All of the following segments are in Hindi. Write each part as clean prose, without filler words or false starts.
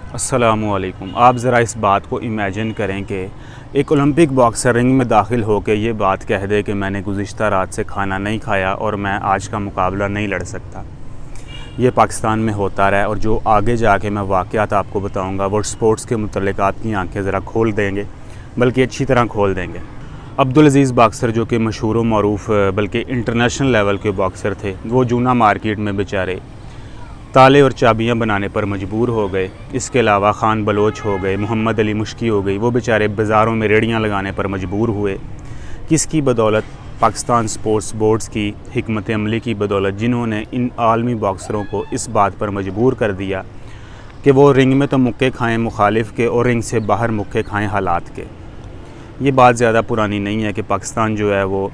अस्सलामुअलैकुम। आप ज़रा इस बात को इमेजिन करें कि एक ओलंपिक बॉक्सर रिंग में दाखिल होकर ये बात कह दे कि मैंने गुज़िश्ता रात से खाना नहीं खाया और मैं आज का मुकाबला नहीं लड़ सकता। ये पाकिस्तान में होता रहा और जो आगे जाके मैं वाक़यात आपको बताऊंगा वो स्पोर्ट्स के मुतल्लिक़ आपकी आंखें ज़रा खोल देंगे, बल्कि अच्छी तरह खोल देंगे। अब्दुल अज़ीज़ बॉक्सर जो कि मशहूर व मरूफ़ बल्कि इंटरनेशनल लेवल के बॉक्सर थे, वो जूना मार्केट में बेचारे ताले और चाबियां बनाने पर मजबूर हो गए। इसके अलावा ख़ान बलोच हो गए, मोहम्मद अली मुश्की हो गई, वो बेचारे बाज़ारों में रेड़ियां लगाने पर मजबूर हुए। किसकी बदौलत? पाकिस्तान स्पोर्ट्स बोर्ड्स की हिकमत अमली की बदौलत, जिन्होंने इन आलमी बॉक्सरों को इस बात पर मजबूर कर दिया कि वो रिंग में तो मुक्के खाएँ मुखालिफ के और रिंग से बाहर मुक्के खाएँ हालात के। ये बात ज़्यादा पुरानी नहीं है कि पाकिस्तान जो है वो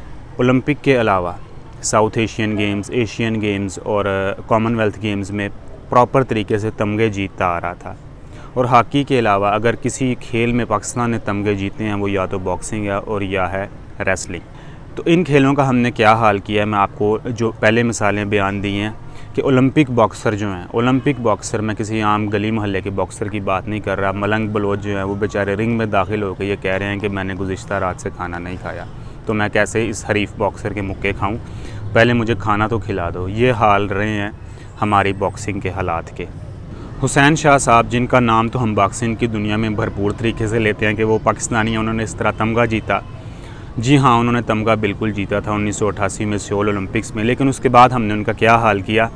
ओलंपिक के अलावा South Asian Games, Asian Games और कॉमनवेल्थ गेम्स में प्रॉपर तरीके से तमगे जीतता आ रहा था। और हॉकी के अलावा अगर किसी खेल में पाकिस्तान ने तमगे जीते हैं वो या तो बॉक्सिंग है और या है रेसलिंग। तो इन खेलों का हमने क्या हाल किया है, मैं आपको जो पहले मिसालें बयान दी हैं कि ओलंपिक बॉक्सर जो हैं, ओलंपिक बॉक्सर, मैं किसी आम गली मोहल्ले के बॉक्सर की बात नहीं कर रहा। मलंग बलोच जो हैं वो बेचारे रिंग में दाखिल होकर ये कह रहे हैं कि मैंने गुज़िश्ता रात से खाना नहीं खाया, तो मैं कैसे इस हरीफ बॉक्सर के मुक्के खाऊं, पहले मुझे खाना तो खिला दो। ये हाल रहे हैं हमारी बॉक्सिंग के हालात के। हुसैन शाह साहब, जिनका नाम तो हम बॉक्सिंग की दुनिया में भरपूर तरीके से लेते हैं कि वो पाकिस्तानी हैं, उन्होंने इस तरह तमगा जीता। जी हाँ, उन्होंने तमगा बिल्कुल जीता था 1988 में सियोल ओलंपिक्स में। लेकिन उसके बाद हमने उनका क्या हाल किया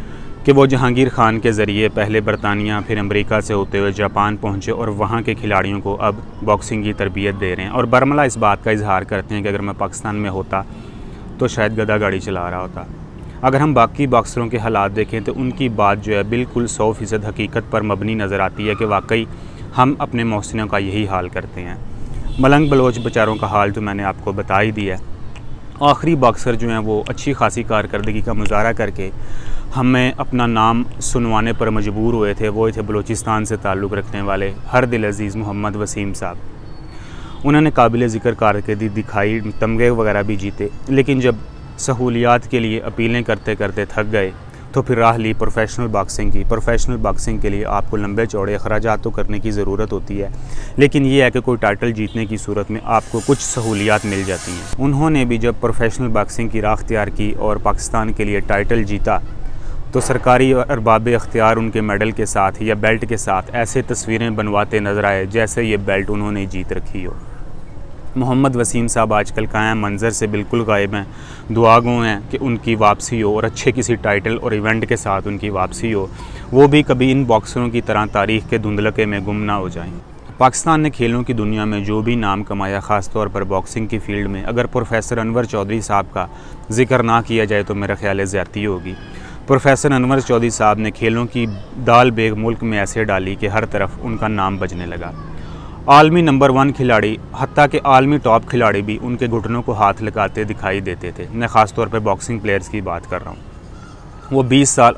कि वो जहांगीर ख़ान के ज़रिए पहले बरतानिया फिर अमेरिका से होते हुए जापान पहुँचे और वहाँ के खिलाड़ियों को अब बॉक्सिंग की तरबियत दे रहे हैं। और बरमला इस बात का इजहार करते हैं कि अगर मैं पाकिस्तान में होता तो शायद गधा गाड़ी चला रहा होता। अगर हम बाकी बॉक्सरों के हालात देखें तो उनकी बात जो है बिल्कुल 100% हकीकत पर मबनी नज़र आती है कि वाकई हम अपने मोहसिनों का यही हाल करते हैं। मलंग बलोच बेचारों का हाल तो मैंने आपको बता ही दिया। आखिरी बॉक्सर जो हैं वो अच्छी खासी कारकर्दगी का मुजाहरा करके हमें अपना नाम सुनवाने पर मजबूर हुए थे, वो थे बलूचिस्तान से ताल्लुक़ रखने वाले हर दिल अज़ीज़ मोहम्मद वसीम साहब। उन्होंने काबिल ज़िक्र कारकर्दगी दिखाई, तमगे वगैरह भी जीते, लेकिन जब सहूलियात के लिए अपीलें करते करते थक गए तो फिर राह ली प्रोफेशनल बॉक्सिंग की। प्रोफेशनल बॉक्सिंग के लिए आपको लंबे चौड़े अखराजात तो करने की ज़रूरत होती है, लेकिन ये है कि कोई टाइटल जीतने की सूरत में आपको कुछ सहूलियात मिल जाती हैं। उन्होंने भी जब प्रोफेशनल बॉक्सिंग की राह अख्तियार की और पाकिस्तान के लिए टाइटल जीता तो सरकारी अरबाब अख्तियार उनके मेडल के साथ या बेल्ट के साथ ऐसे तस्वीरें बनवाते नज़र आए जैसे ये बेल्ट उन्होंने जीत रखी हो। मोहम्मद वसीम साहब आजकल कायम मंजर से बिल्कुल गायब हैं। दुआ गो हैं कि उनकी वापसी हो और अच्छे किसी टाइटल और इवेंट के साथ उनकी वापसी हो, वो भी कभी इन बॉक्सरों की तरह तारीख़ के धुंधलके में गुम ना हो जाएं। पाकिस्तान ने खेलों की दुनिया में जो भी नाम कमाया, ख़ास तौर पर बॉक्सिंग की फ़ील्ड में, अगर प्रोफेसर अनवर चौधरी साहब का जिक्र ना किया जाए तो मेरा ख्याल है ज़्यादती होगी। प्रोफेसर अनवर चौधरी साहब ने खेलों की दाल बेग मुल्क में ऐसे डाली कि हर तरफ उनका नाम बजने लगा। आलमी नंबर 1 खिलाड़ी, हत्ता के आलमी टॉप खिलाड़ी भी उनके घुटनों को हाथ लगाते दिखाई देते थे। मैं ख़ास तौर पर बॉक्सिंग प्लेयर्स की बात कर रहा हूँ। वो 20 साल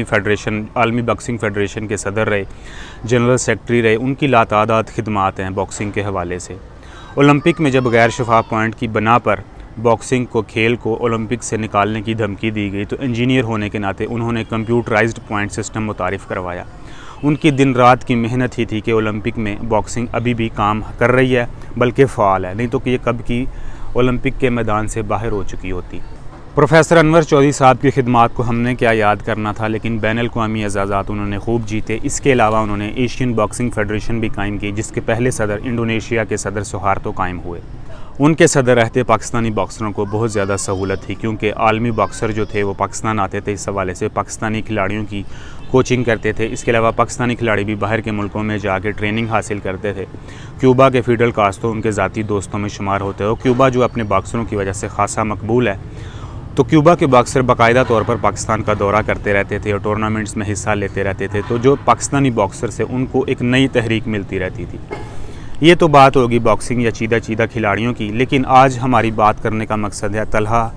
आलमी बॉक्सिंग फेडरेशन के सदर रहे, जनरल सेक्रेटरी रहे। उनकी लातादाद खिदमात हैं बॉक्सिंग के हवाले से। ओलंपिक में जब गैर शफाफ पॉइंट की बना पर बॉक्सिंग को, खेल को ओलंपिक से निकालने की धमकी दी गई तो इंजीनियर होने के नाते उन्होंने कंप्यूटराइज्ड पॉइंट सिस्टम मुतारिफ़ करवाया। उनकी दिन रात की मेहनत ही थी कि ओलंपिक में बॉक्सिंग अभी भी काम कर रही है, बल्कि फ़ाल है, नहीं तो कि ये कब की ओलंपिक के मैदान से बाहर हो चुकी होती। प्रोफेसर अनवर चौधरी साहब की खिदमात को हमने क्या याद करना था, लेकिन बैनुल-अक़वामी एज़ाज़ात उन्होंने खूब जीते। इसके अलावा उन्होंने एशियन बॉक्सिंग फेडरेशन भी कायम की, जिसके पहले सदर इंडोनेशिया के सदर सुहार्तो कायम हुए। उनके सदर रहते पाकिस्तानी बॉक्सरों को बहुत ज़्यादा सहूलत थी, क्योंकि आलमी बॉक्सर जो थे वो पाकिस्तान आते थे, इस हवाले से पाकिस्तानी खिलाड़ियों की कोचिंग करते थे। इसके अलावा पाकिस्तानी खिलाड़ी भी बाहर के मुल्कों में जाके ट्रेनिंग हासिल करते थे। क्यूबा के फिडल कास्ट्रो उनके ज़ाती दोस्तों में शुमार होते हो। क्यूबा जो अपने बॉक्सरों की वजह से खासा मकबूल है, तो क्यूबा के बॉक्सर बाकायदा तौर पर पाकिस्तान का दौरा करते रहते थे और टूर्नामेंट्स में हिस्सा लेते रहते थे। तो जो पाकिस्तानी बॉक्सर से उनको एक नई तहरीक मिलती रहती थी। ये तो बात होगी बॉक्सिंग या चीदा खिलाड़ियों की, लेकिन आज हमारी बात करने का मकसद है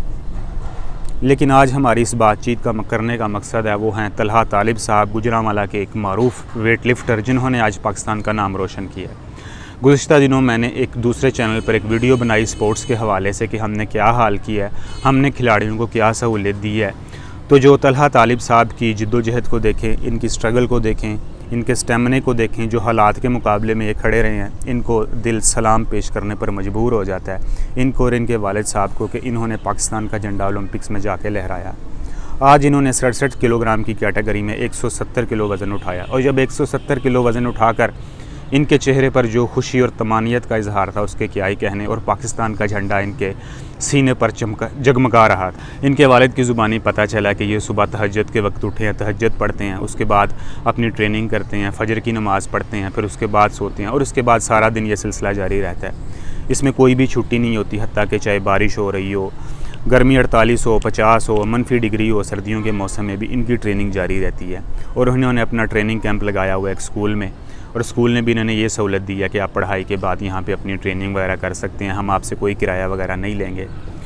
लेकिन आज हमारी इस बातचीत का करने का मकसद है वो हैं तलहा तालिब साहब, गुजरांवाला के एक मारूफ वेट लिफ्टर, जिन्होंने आज पाकिस्तान का नाम रोशन किया। गुज़िश्ता दिनों मैंने एक दूसरे चैनल पर एक वीडियो बनाई स्पोर्ट्स के हवाले से कि हमने क्या हाल किया है, हमने खिलाड़ियों को क्या सहूलियत दी है। तो जो तलहा तालिब साहब की जिद्दोजहद को देखें, इनकी स्ट्रगल को देखें, इनके स्टेमिने को देखें, जो हालात के मुकाबले में ये खड़े रहे हैं, इनको दिल सलाम पेश करने पर मजबूर हो जाता है, इनको और इनके वालिद साहब को, कि इन्होंने पाकिस्तान का झंडा ओलंपिक्स में जाके लहराया। आज इन्होंने 67 किलोग्राम की कैटेगरी में 170 किलो वज़न उठाया, और जब 170 किलो वज़न उठाकर इनके चेहरे पर जो खुशी और तमानियत का इजहार था उसके क्या ही कहने, और पाकिस्तान का झंडा इनके सीने पर जगमगा रहा था। इनके वालिद की ज़ुबानी पता चला कि ये सुबह तहज्जुद के वक्त उठे हैं, तहज्जुद पढ़ते हैं, उसके बाद अपनी ट्रेनिंग करते हैं, फजर की नमाज़ पढ़ते हैं, फिर उसके बाद सोते हैं, और उसके बाद सारा दिन ये सिलसिला जारी रहता है। इसमें कोई भी छुट्टी नहीं होती, हत्ता कि चाहे बारिश हो रही हो, गर्मी 48 हो, 50 हो, मनफी डिग्री हो, सर्दियों के मौसम में भी इनकी ट्रेनिंग जारी रहती है। और उन्होंने अपना ट्रेनिंग कैंप लगाया हुआ है एक स्कूल में, और स्कूल ने भी इन्होंने ये सहूलत दी है कि आप पढ़ाई के बाद यहाँ पे अपनी ट्रेनिंग वगैरह कर सकते हैं, हम आपसे कोई किराया वगैरह नहीं लेंगे।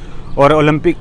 और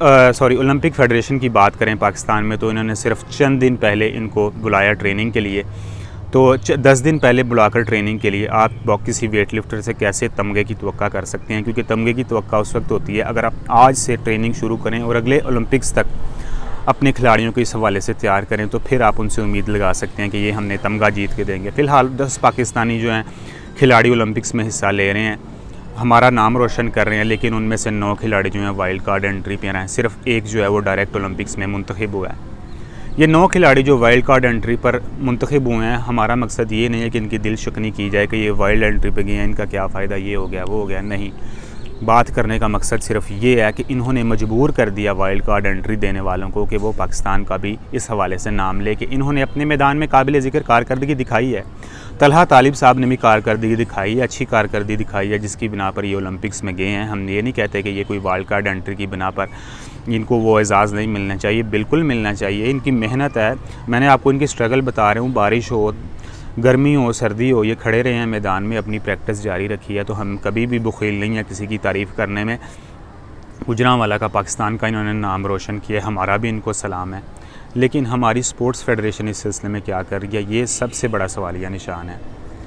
ओलंपिक फ़ेडरेशन की बात करें पाकिस्तान में, तो इन्होंने सिर्फ चंद दिन पहले इनको बुलाया ट्रेनिंग के लिए। तो 10 दिन पहले बुलाकर ट्रेनिंग के लिए आप किसी वेट लिफ्टर से कैसे तमगे की तवक्का कर सकते हैं, क्योंकि तमगे की तवक्का उस वक्त होती है अगर आप आज से ट्रेनिंग शुरू करें और अगले ओलंपिक्स तक अपने खिलाड़ियों को इस हवाले से तैयार करें, तो फिर आप उनसे उम्मीद लगा सकते हैं कि ये हमने तमगा जीत के देंगे। फ़िलहाल 10 पाकिस्तानी जो हैं खिलाड़ी ओलंपिक्स में हिस्सा ले रहे हैं, हमारा नाम रोशन कर रहे हैं, लेकिन उनमें से 9 खिलाड़ी जो हैं वाइल्ड कार्ड एंट्री पे हैं, सिर्फ एक जो है वो डायरेक्ट ओलंपिक्स में मुंतखब हुआ है। ये 9 खिलाड़ी जो वाइल्ड कार्ड एंट्री पर मुंतखब हुए हैं, हमारा मकसद ये नहीं है कि इनकी दिल शिकनी की जाए कि ये वाइल्ड एंट्री पे गए हैं, इनका क्या फ़ायदा, ये हो गया वो हो गया, नहीं। बात करने का मकसद सिर्फ ये है कि इन्होंने मजबूर कर दिया वाइल्ड कार्ड एंट्री देने वालों को कि वो पाकिस्तान का भी इस हवाले से नाम ले, कि इन्होंने अपने मैदान में काबिल ज़िक्र कारकर्दगी दिखाई है। तलहा तालिब साहब ने भी कारकर्दगी दिखाई है, अच्छी कारकर्दगी दिखाई है, जिसकी बिना पर ये ओलंपिक्स में गए हैं। हम ये नहीं कहते कि ये कोई वाइल्ड कार्ड एंट्री की बिना पर इनको वो एजाज़ नहीं मिलना चाहिए, बिल्कुल मिलना चाहिए। इनकी मेहनत है, मैंने आपको इनकी स्ट्रगल बता रहा हूँ, बारिश हो, गर्मी हो, सर्दी हो, ये खड़े रहे हैं मैदान में, अपनी प्रैक्टिस जारी रखी है। तो हम कभी भी बुखील नहीं है किसी की तारीफ़ करने में। गुजरांवाला का, पाकिस्तान का इन्होंने नाम रोशन किया, हमारा भी इनको सलाम है। लेकिन हमारी स्पोर्ट्स फेडरेशन इस सिलसिले में क्या कर रही है, ये सबसे बड़ा सवालिया निशान है।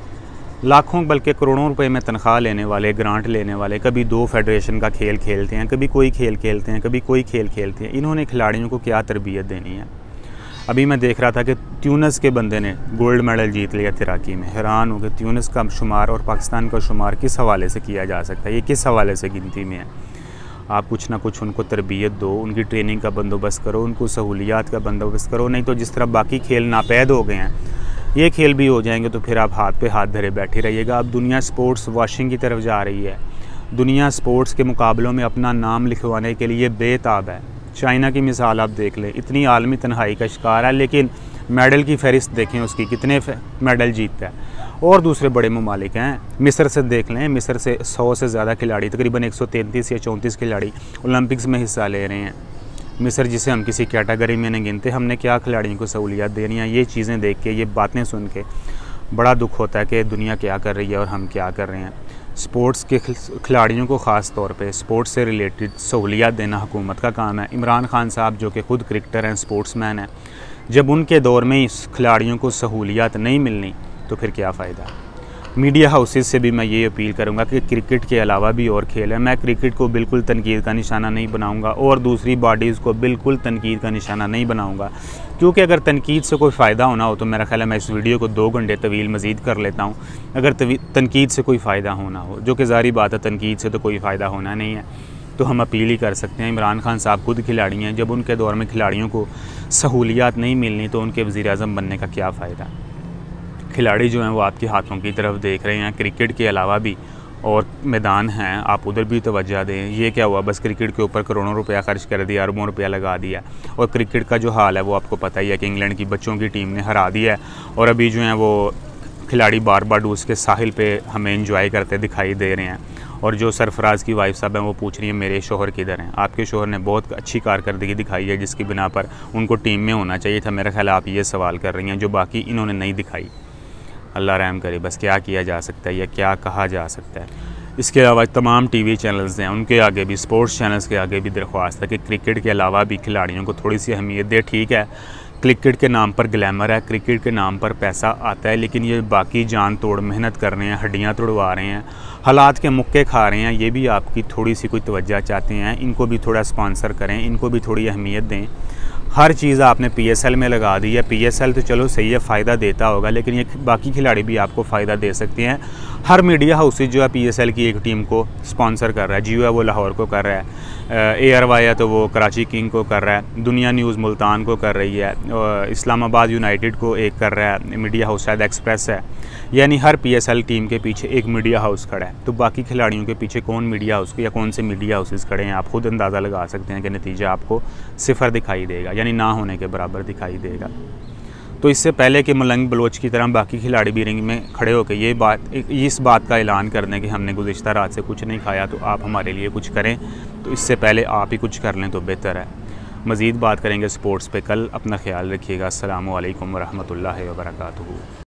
लाखों बल्कि करोड़ों रुपए में तनख्वाह लेने वाले, ग्रांट लेने वाले, कभी 2 फेडरेशन का खेल खेलते हैं, कभी कोई खेल खेलते हैं, कभी कोई खेल खेलते हैं। इन्होंने खिलाड़ियों को क्या तरबियत देनी है। अभी मैं देख रहा था कि ट्यूनिस के बंदे ने गोल्ड मेडल जीत लिया तैराकी में। हैरान हो गए, ट्यूनिस का शुमार और पाकिस्तान का शुमार किस हवाले से किया जा सकता है, ये किस हवाले से गिनती में है। आप कुछ ना कुछ उनको तरबियत दो, उनकी ट्रेनिंग का बंदोबस्त करो, उनको सहूलियात का बंदोबस्त करो। नहीं तो जिस तरह बाकी खेल नापैद हो गए हैं, ये खेल भी हो जाएंगे, तो फिर आप हाथ पे हाथ धरे बैठे रहिएगा। अब दुनिया स्पोर्ट्स वॉशिंग की तरफ जा रही है। दुनिया स्पोर्ट्स के मुकाबलों में अपना नाम लिखवाने के लिए बेताब है। चाइना की मिसाल आप देख लें, इतनी आलमी तन्हाई का शिकार है, लेकिन मेडल की फहरिस्त देखें उसकी, कितने मेडल जीतता है। और दूसरे बड़े ममालिक हैं, मिस्र से देख लें, मिस्र से 100 से ज़्यादा खिलाड़ी, तकरीबन 133 या 34 खिलाड़ी ओलंपिक्स में हिस्सा ले रहे हैं। मिस्र जिसे हम किसी कैटेगरी में नहीं गिनते, हमने क्या खिलाड़ियों को सहूलियत देनी है। ये चीज़ें देख के, ये बातें सुन के बड़ा दुख होता है कि दुनिया क्या कर रही है और हम क्या कर रहे हैं। स्पोर्ट्स के खिलाड़ियों को ख़ास तौर पे स्पोर्ट्स से रिलेटेड सहूलियत देना हुकूमत का काम है। इमरान खान साहब जो कि ख़ुद क्रिकेटर हैं, स्पोर्ट्समैन हैं, जब उनके दौर में इस खिलाड़ियों को सहूलियत नहीं मिलनी तो फिर क्या फ़ायदा। मीडिया हाउसेस से भी मैं ये अपील करूंगा कि क्रिकेट के अलावा भी और खेल है। मैं क्रिकेट को बिल्कुल तनकीद का निशाना नहीं बनाऊंगा और दूसरी बॉडीज़ को बिल्कुल तनकीद का निशाना नहीं बनाऊंगा, क्योंकि अगर तनकीद से कोई फ़ायदा होना हो तो मेरा ख्याल है मैं इस वीडियो को 2 घंटे तवील मज़ीद कर लेता हूँ। अगर तनकीद से कोई फ़ायदा होना हो, जो कि ज़ाहिर बात है तनकीद से तो कोई फ़ायदा होना नहीं है, तो हम अपील ही कर सकते हैं। इमरान खान साहब खुद खिलाड़ी हैं, जब उनके दौर में खिलाड़ियों को सहूलियात नहीं मिलनी तो उनके वज़ीर-ए-आज़म बनने का क्या फ़ायदा। खिलाड़ी जो हैं वो आपके हाथों की तरफ देख रहे हैं। क्रिकेट के अलावा भी और मैदान हैं, आप उधर भी तवज्जो दें। ये क्या हुआ, बस क्रिकेट के ऊपर करोड़ों रुपया खर्च कर दिया, अरबों रुपया लगा दिया। और क्रिकेट का जो हाल है वो आपको पता ही है कि इंग्लैंड की बच्चों की टीम ने हरा दिया है और अभी जो हैं वो खिलाड़ी बारबाडोस के साहिल पे हमें एंजॉय करते दिखाई दे रहे हैं। और जो सरफराज़ की वाइफ साहब हैं वो पूछ रही है मेरे शोहर किधर हैं। आपके शोहर ने बहुत अच्छी कारकर्दगी दिखाई है जिसकी बिना पर उनको टीम में होना चाहिए था। मेरा ख्याल आप ये सवाल कर रही हैं जो बाकी इन्होंने नहीं दिखाई। अल्लाह रहम करे, बस क्या किया जा सकता है या क्या कहा जा सकता है। इसके अलावा तमाम टीवी चैनल्स हैं, उनके आगे भी, स्पोर्ट्स चैनल्स के आगे भी दरख्वास्त है कि क्रिकेट के अलावा भी खिलाड़ियों को थोड़ी सी अहमियत दे। ठीक है, क्रिकेट के नाम पर ग्लैमर है, क्रिकेट के नाम पर पैसा आता है, लेकिन ये बाकी जान तोड़ मेहनत कर रहे हैं, हड्डियाँ तोड़वा रहे हैं, हालात के मुक्के खा रहे हैं, ये भी आपकी थोड़ी सी कोई तवज्जो चाहते हैं। इनको भी थोड़ा स्पॉन्सर करें, इनको भी थोड़ी अहमियत दें। हर चीज़ आपने पीएसएल में लगा दी है। पीएसएल तो चलो सही है, फ़ायदा देता होगा, लेकिन ये बाकी खिलाड़ी भी आपको फ़ायदा दे सकते हैं। हर मीडिया हाउसेज जो है पीएसएल की एक टीम को स्पॉन्सर कर रहा है। जियो है वो लाहौर को कर रहा है, एयरवाई है तो वो कराची किंग को कर रहा है, दुनिया न्यूज़ मुल्तान को कर रही है, इस्लामाबाद यूनाइटेड को एक कर रहा है मीडिया हाउस, शायद एक्सप्रेस है। यानी हर पीएसएल टीम के पीछे एक मीडिया हाउस खड़ा है। तो बाकी खिलाड़ियों के पीछे कौन मीडिया हाउस या कौन से मीडिया हाउसेस खड़े हैं, आप खुद अंदाज़ा लगा सकते हैं कि नतीजा आपको सिफर दिखाई देगा, यानी ना होने के बराबर दिखाई देगा। तो इससे पहले कि मलंग बलोच की तरह बाकी खिलाड़ी भी रिंग में खड़े होकर इस बात का ऐलान कर दें कि हमने गुज़िश्ता रात से कुछ नहीं खाया, तो आप हमारे लिए कुछ करें, तो इससे पहले आप ही कुछ कर लें तो बेहतर है। मज़ीद बात करेंगे स्पोर्ट्स पे कल। अपना ख्याल रखिएगा। अस्सलामु अलैकुम वरहमतुल्लाहि वबरकातुहू।